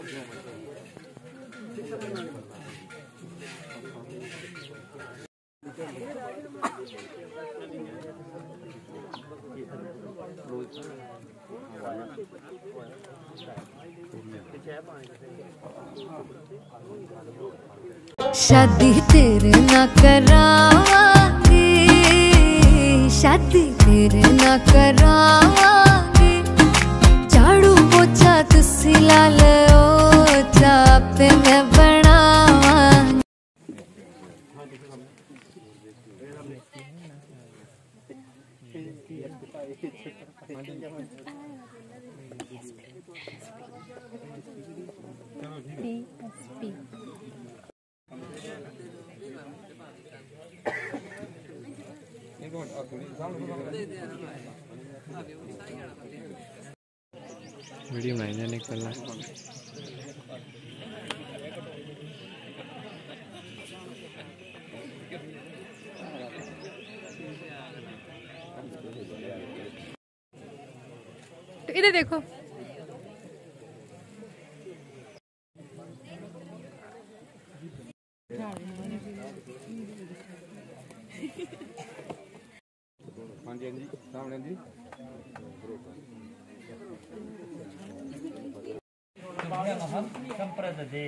शादी तेरे ना करावांगी, शादी तेरे ना करावांगी, झाड़ू पोछा तुसी ला लो, चापे मैं बनावांगी। वीडियो बनाई निकलना इधर देखो। हाँ जी सामने जी संप्रददे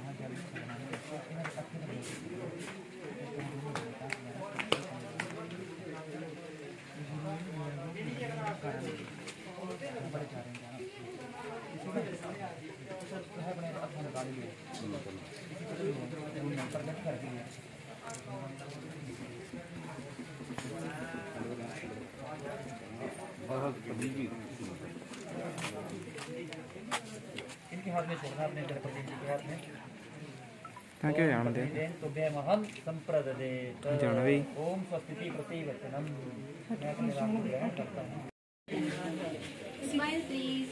इनके हाथ में छोड़ना, अपने द्रौपदी जी के हाथ में। क्या क्या जानते हैं? तो बेमहम संप्रददे जाना भी ओम स्वस्ति प्रतिवचनम। मैं अपने राम को ग्रहण करता हूँ। Smile please.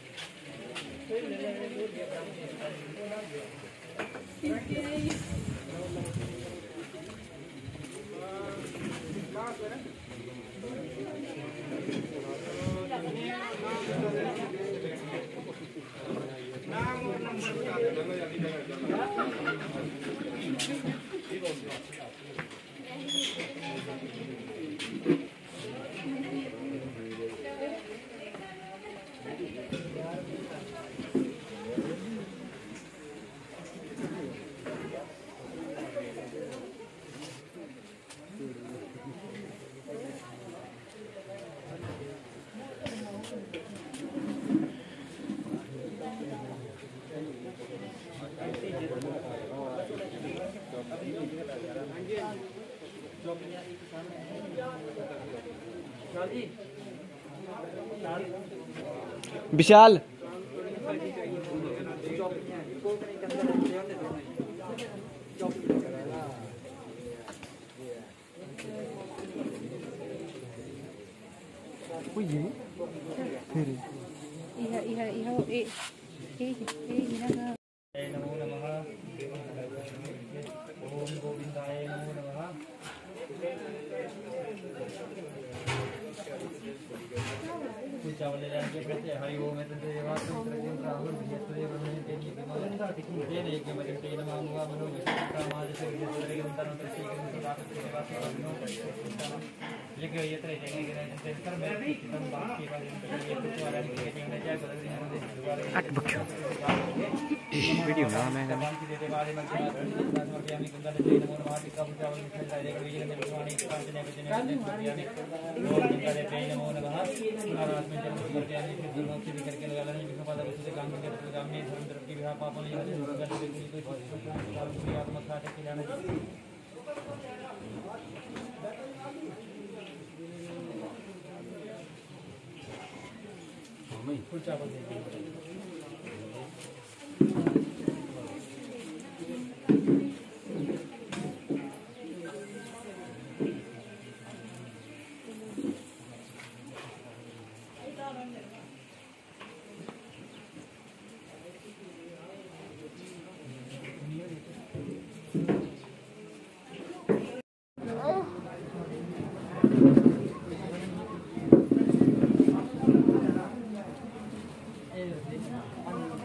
विशाल नमो नमः। ओम गोविंदाय नमो नमः। कुछ चावल ले जाएंगे कहते हैं हरि ओम तंत्र देवासुर प्रदेव राहुल विजयस्त्रे ब्रह्मणे तेनि विमोचन तेन एक वचन तेन मामुवा मनो विश्वकामाज से विजयस्त्रे गंतन प्रतीकं सदाकं देवासुर ब्रह्मणे लिखे यत्र जगने के कर मैं तम बात की बात ये कुछ वाला के जगने जाए बदल हमारे द्वारा अट बख्शो वीडियो ना मैं भगवान की देते बारे में समर्पयामि गंगा नदी नमो नमः टिक्का पूजा और मिठाई दारे के विजय में भगवान की कांचने वचने समर्पयामि ओम गंगा देते नमो नमः महाराज में जन्म समर्पयामि फिर धर्म से भी करके लगा लेंगे विष्णु पादा विष्णु काम के काम में धर्म द्रव्य की विवाह पापन यह गंगा देवी कोई कोई आत्मा खाते के जाने कुछ चावल देंगे।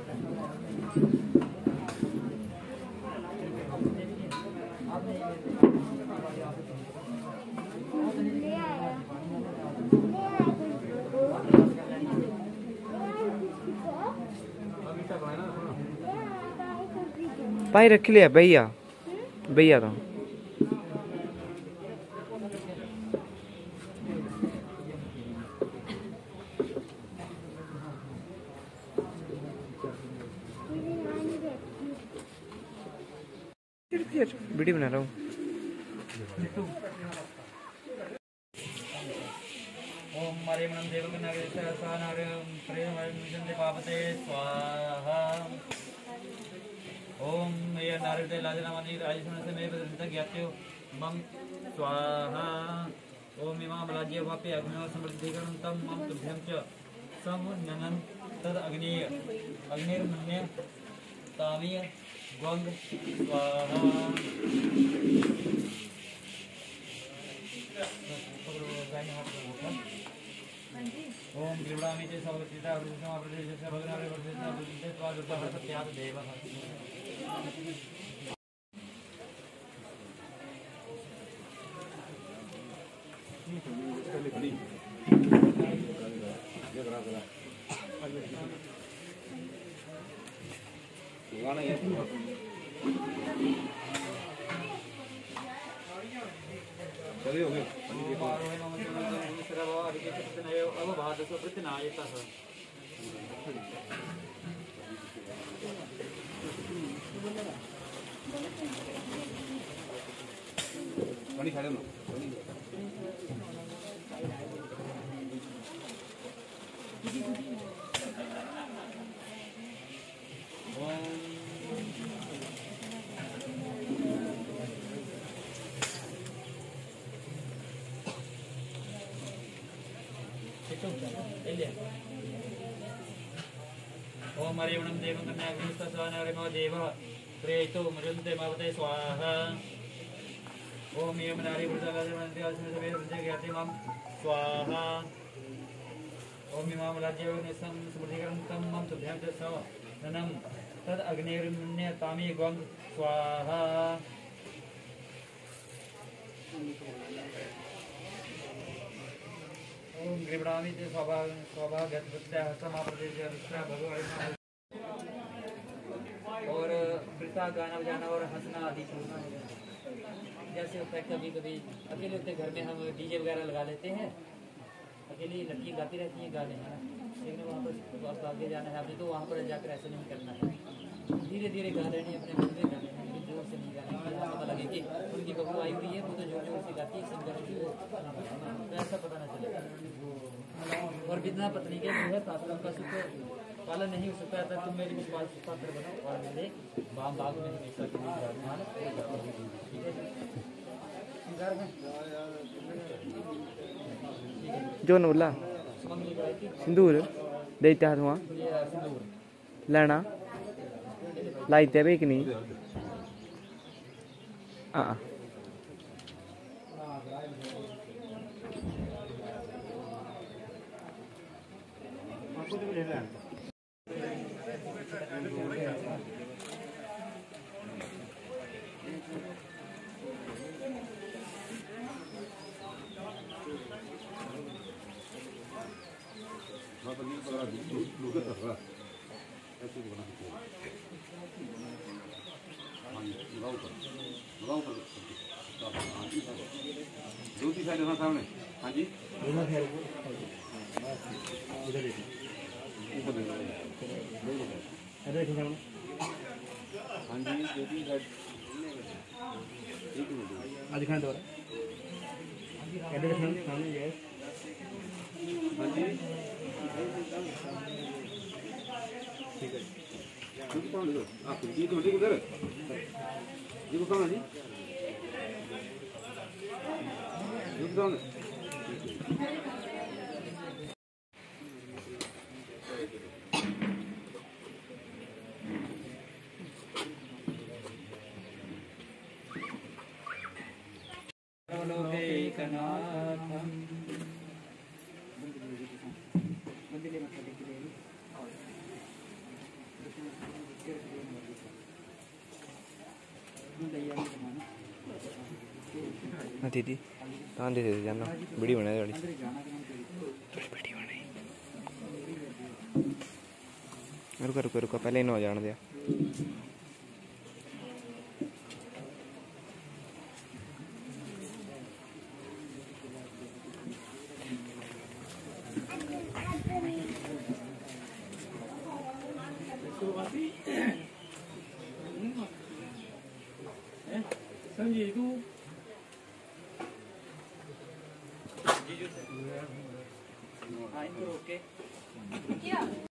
भाई रख लिया भैया भैया तो वीडियो बना रहा हूँ। ओम मरियम देवकनागरे पापते स्वाहा। ओम ये नारद लाजनामणि राजसन से मे बदंत ज्ञात्यो मम स्वाहा। ओम इमाम राज्य वापे अग्नियो समृद्धिकरणं तम मम तुभ्यं च समननं तद अग्निर्मन्य तामीय ग्वंग स्वाहा। ओम त्रिवणामि च सर्वचिता वृषमा प्रदेशस्य भगनारे वर्षेस्य बुद्धिते स्वादुर्गः सत्यात् देवः। चलिए हो गए पानी खा लेना। ओम मरियम देवं कन्याग्निस्तस्वानरिमो देवः प्रेतो मृजन्ते मावते स्वाहा। ओम यम नारी वृद्धलाजमन्ते अस्मि ज्ञाति मम स्वाहा। ओम इमाम राज्यवनिसं स्मृतिकरणं मम तुभ्यं च सवननं तद अग्निर्मन्य तामी ग्वं स्वाहा। ओम गृह्णामि ते सौभाग्यहस्तमाप्रदेशः भगवान। और वृथा गाना बजाना और हंसना आदि छोड़ना है। जैसे होता है कभी कभी अकेले होते घर में हम डीजे वगैरह लगा लेते हैं, अकेली लड़की गाती रहती हैं गाने, है ना, लेकिन वहाँ पर आगे जाना है अभी तो वहाँ पर जाकर ऐसा नहीं करना है। धीरे धीरे गा लेने अपने मन में गाने हैं, लेकिन जोर से नहीं गाने। पता लगे कि उनकी बहू आई हुई है वो तो जोर जोर से गाती है, सिंगर की वो, तो ऐसा पता न चले। और बिना पत्नी के जो है पात्र का सुख पालन नहीं हो सकता था। तुम मेरे विश्वास पात्र बनो और मेरे बाम बाग में हमेशा के लिए विराजमान। जो नोला सिंदूर देते हाथ वहाँ लेना लाइते भी कि नहीं। हाँ दूसरी साइड है सामने। हाँ जी हाँ जी दूसरी साइड आज खाने दो सामने गैस। हाँ जी ठीक है आप जी तो ठीक उधर जी को कहाँ जी हाँ दीदी कहाँ दे देते जाना वीडियो बनाए थोड़ी वीडियो बनाई रुका रुका रुका पहले इन्हें हो जाने दिया संजीव तू हाँ इनको रोक के